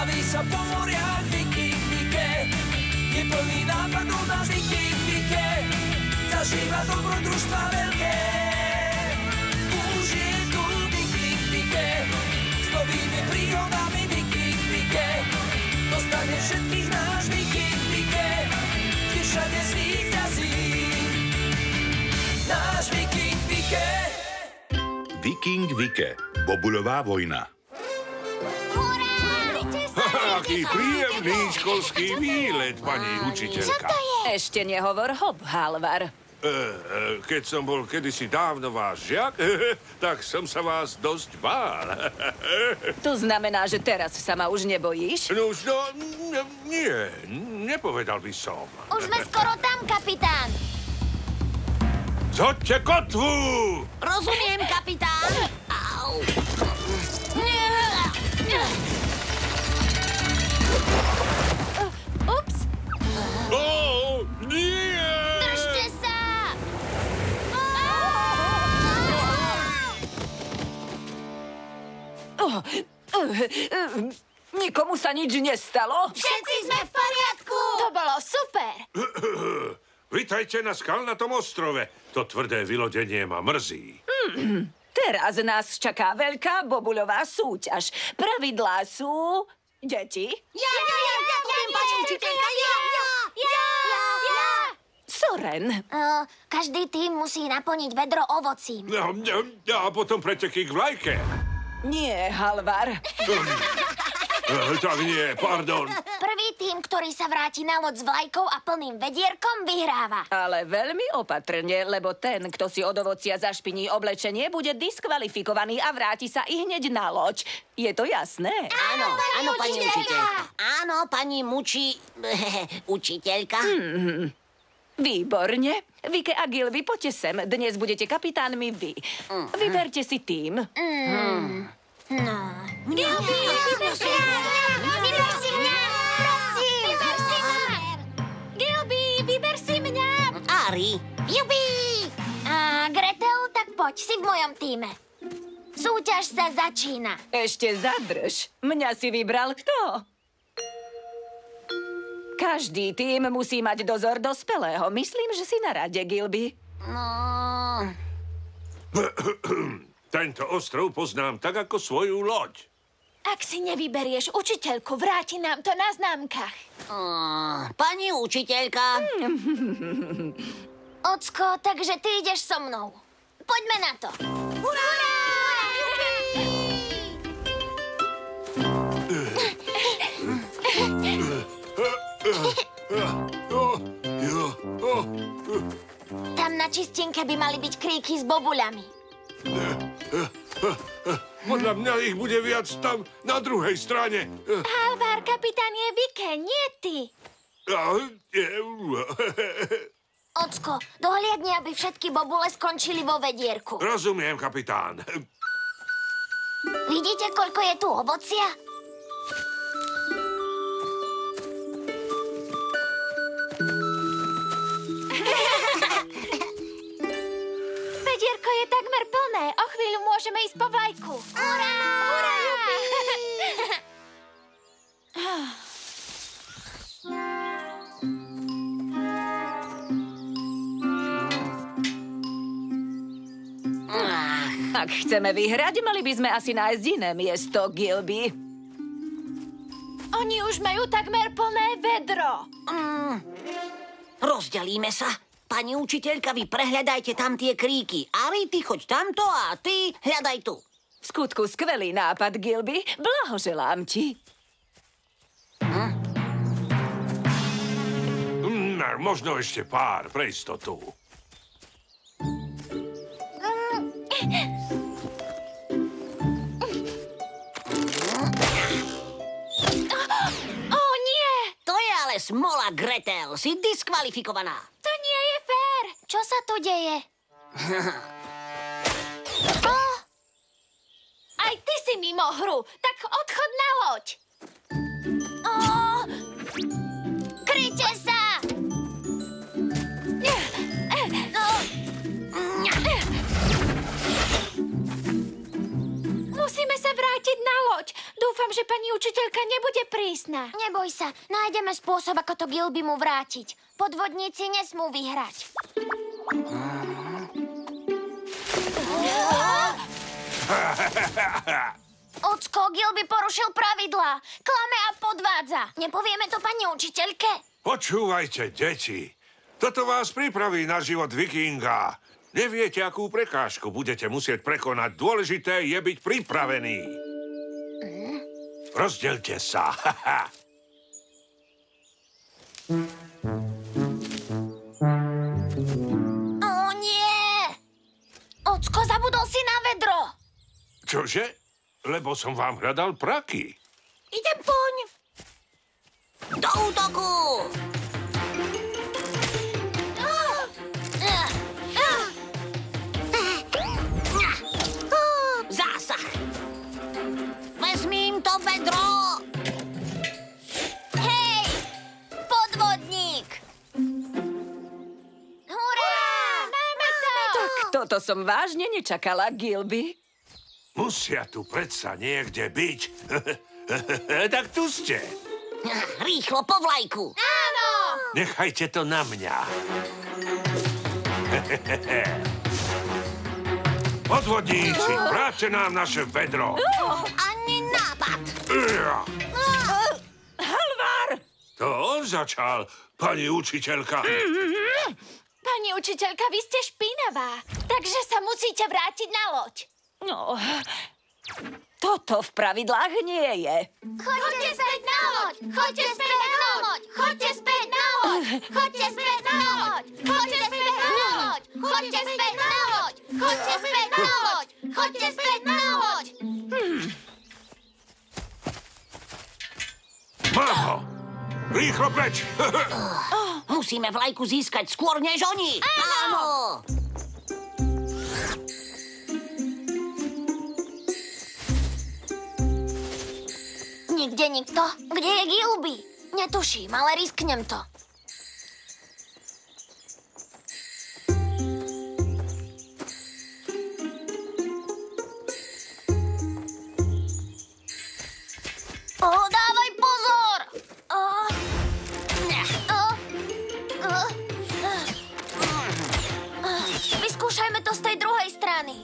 Baví sa po moriach Viking Vike, je plný nápadov na Viking Vike, zažíva dobrodružstva veľké. Už je tu Viking Vike, s novými príhodami Viking Vike, dostane všetkých náš Viking Vike, kde všade z nich ťazí náš Viking Vike. Viking Vike. Bobuľová vojna. Aký príjemný školský výlet, pani učiteľka. Ešte nehovor hop, Halvar. Keď som bol kedysi dávno váš žiak, tak som sa vás dosť bál. To znamená, že teraz sa ma už nebojíš? Nuž, no, nie, nepovedal by som. Už sme skoro tam, kapitán. Zhoďte kotvu! Rozumiem, kapitán. Au. Ups. Nie! Držte sa. Nikomu sa nič nestalo? Všetci sme v poriadku. To bolo super. Vitajte na skalnatom ostrove. To tvrdé vylodenie ma mrzí. Teraz nás čaká veľká bobuľová súťaž. Pravidlá sú... Deti? Ja, pani učiteľka, ja. Soren. Každý tým musí naplniť vedro ovocím. A potom preteky k vlajke. Nie, Halvar. Tak nie, pardon. Prvý tým, ktorý sa vráti na loď s vlajkou a plným vedierkom, vyhráva. Ale veľmi opatrne, lebo ten, kto si od ovocia zašpiní oblečenie, bude diskvalifikovaný a vráti sa i hneď na loď. Je to jasné? Áno, pani učiteľka. Áno, pani učiteľka. Výborne. Vike a Gilby, poďte sem. Dnes budete kapitánmi vy. Vyberte si tým. Gilby, vyber si mňa! Prosím! Vyber si mňa! Gilby, vyber si mňa! Ari. Jubi! Gretel, tak poď, si v mojom tíme. Súťaž sa začína. Ešte zadrž. Mňa si vybral kto? Každý tým musí mať dozor dospelého. Myslím, že si na rade, Gilby. Tento ostrov poznám tak ako svoju loď. Ak si nevyberieš učiteľku, vráti nám to na známkach. Pani učiteľka. Ocko, takže ty ideš so mnou. Poďme na to. Hurá! Tam na čistinke by mali byť kríky s bobuľami. Podľa mňa ich bude viac tam, na druhej strane. Halvar, kapitán je Vike, nie ty. Ocko, dohliadni, aby všetky bobule skončili vo vedierku. Rozumiem, kapitán. Vidíte, koľko je tu ovocia? Vedierko je takmer plné. O chvíľu môžeme ísť po vlajku. Hurá! Hurá! Ak chceme vyhrať, mali by sme asi nájsť iné miesto, Gilby. Oni už majú takmer plné vedro. Rozdelíme sa. Pani učiteľka, vy prehľadajte tam tie kríky. Ari, ty choď tamto a ty hľadaj tu. V skutku skvelý nápad, Gilby. Blahoželám ti. Možno ešte pár pre istotu. Ó, nie! To je ale smola, Gretel. Si diskvalifikovaná. To nie je fér. Čo sa tu deje? Aj ty si mimo hru. Tak odchod na loď. Kryte sa! Musíme sa vrátiť na loď. Dúfam, že pani učiteľka nebude prísna. Neboj sa, nájdeme spôsob, ako to Gilby mu vrátiť. Podvodníci nesmú vyhrať. Ocko, Gilby porušil pravidlá. Klame a podvádza. Nepovieme to pani učiteľke? Počúvajte, deti. Toto vás pripraví na život vikinga. Neviete, akú prekážku budete musieť prekonať. Dôležité je byť pripravený. Rozdelte sa. Ó, nie! Ocko, zabudol si na vedro. Čože? Lebo som vám hľadal praky. Idem poň. Do útoku! Zásah. Vezmím to vedro. Hej! Podvodník! Hurá! Máme to! Tak toto som vážne nečakala, Gilby. Musia tu predsa niekde byť. Tak tu ste. Rýchlo po vlajku. Áno! Nechajte to na mňa. Podvodníci, vráťte nám naše vedro. Ani nápad. Halvar! To on začal, pani učiteľka. Pani učiteľka, vy ste špinavá, takže sa musíte vrátiť na loď. No, toto v pravidlách nie je. Choďte späť na loď! Choďte späť na loď! Choďte späť na loď! Choďte späť na loď! Choďte späť na loď! Choďte späť na loď! Choďte späť na loď! Choďte späť na loď! Mám ho. Rýchlo preč. Musíme vlajku získať skôr než oni. Áno. Nikde nikto. Kde je Gilby? Netuším, ale risknem to. Dávaj pozor! Vyskúšajme to z tej druhej strany.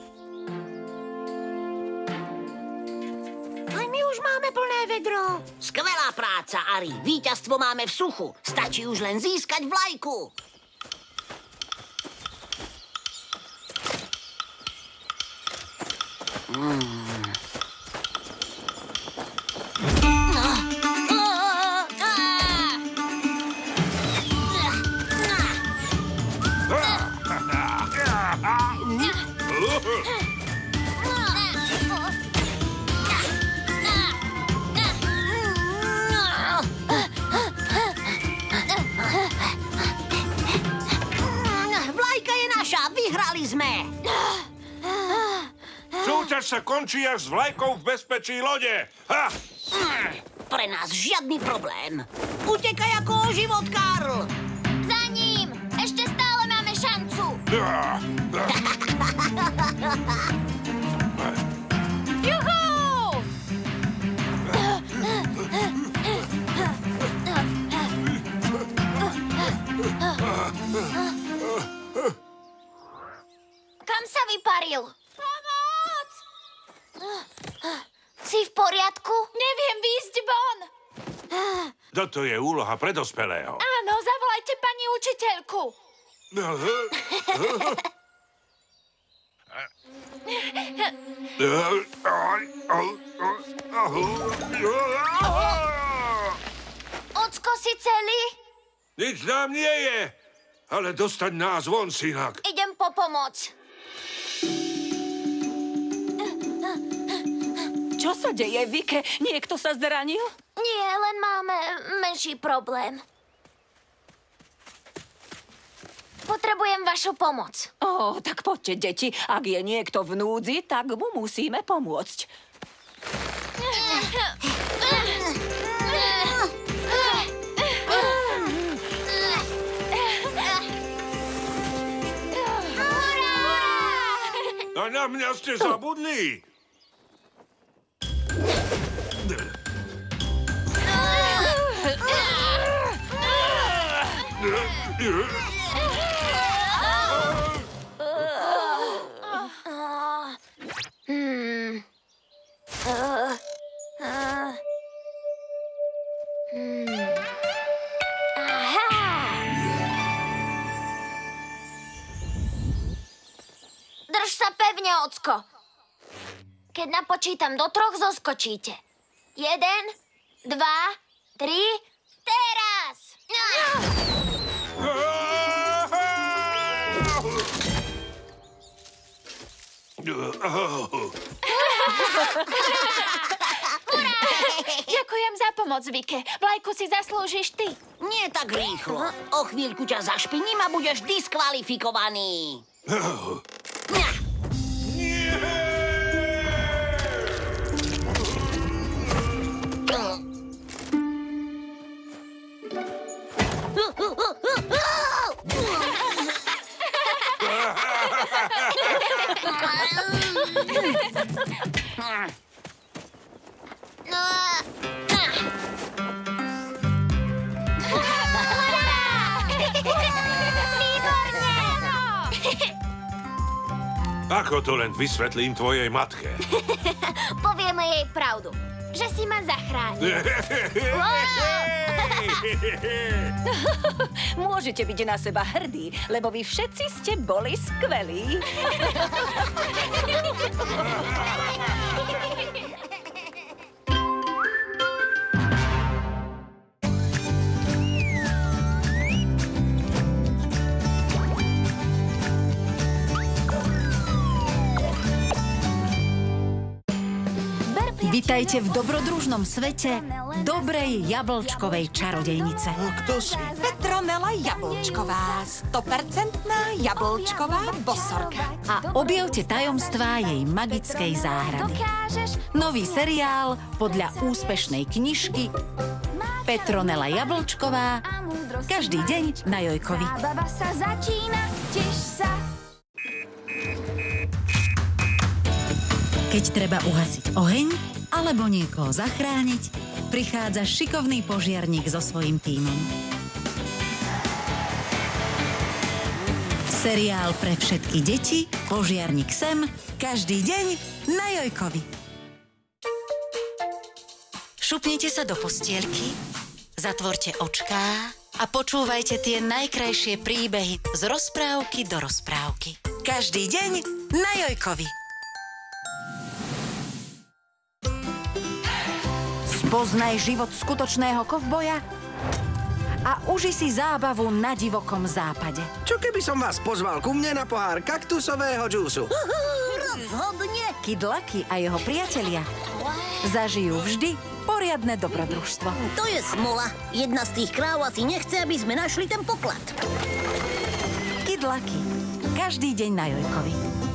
Aj my už máme plné vedro. Skvelá práca, Ari. Víťazstvo máme v suchu. Stačí už len získať vlajku. Vlajka je naša. Vyhrali sme. Súťaž sa končí až s vlajkou v bezpečí lode. Ha! Pre nás žiadny problém. Utekaj ako o život, Karl. Za ním! Ešte stále máme šancu! Juhu! Kam sa vyparil? Pomoc! Si v poriadku? Neviem výjsť von. Toto je úloha pre dospelého. Áno, zavolajte pani učiteľku. Ocko, si celý? Nič nám nie je, ale dostať nás von, synak. Idem po pomoc. Čo sa deje, Vike? Niekto sa zranil? Nie, len máme menší problém. Potrebujem vašu pomoc. Ó, tak poďte, deti. Ak je niekto v núdzi, tak mu musíme pomôcť. A na mňa ste zabudli. Drž sa pevne, ocko. Keď napočítam do 3, zoskočíte. 1, 2, 3, teraz! Ďakujem za pomoc, Vike. Vlajku si zaslúžiš ty. Nie tak rýchlo. O chvíľku ťa zašpiním a budeš diskvalifikovaný. Ňa. Ako to len vysvetlím tvojej matke? Povieme jej pravdu, že si ma zachránil. Môžete byť na seba hrdí, lebo vy všetci ste boli skvelí. Vitajte v dobrodružnom svete dobrej jablčkovej čarodejnice. Kto si? Petronela Jablčková, 100% jablčková bosorka. A objavte tajomstvá jej magickej záhrady. Nový seriál podľa úspešnej knižky Petronela Jablčková každý deň na Jojkovi. Zábava sa začína, teš sa. Keď treba uhasiť oheň alebo niekoho zachrániť, prichádza šikovný požiarník so svojím tímom. Seriál pre všetky deti, Požiarník sem, každý deň na Jojkovi. Šupnite sa do postielky, zatvorte očká a počúvajte tie najkrajšie príbehy z rozprávky do rozprávky. Každý deň na Jojkovi. Spoznaj život skutočného kovboja a uži si zábavu na divokom západe. Čo keby som vás pozval ku mne na pohár kaktusového džúsu? Rozhodne. Kid Lucky a jeho priatelia zažijú vždy poriadne dobrodružstvo. To je smola. Jedna z tých kráv asi nechce, aby sme našli ten poklad. Kid Lucky. Každý deň na Jojkovi.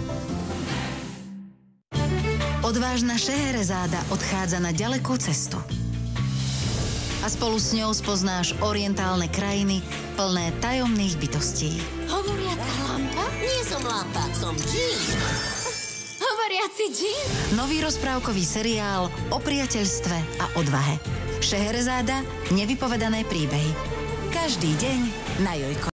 Odvážna Šeherezáda odchádza na ďalekú cestu. A spolu s ňou spoznáš orientálne krajiny plné tajomných bytostí. Hovoriaca lampa? Nie som lampa, som džín. Hovoriaci džín? Nový rozprávkový seriál o priateľstve a odvahe. Šeherezáda, nevypovedané príbehy. Každý deň na Jojko.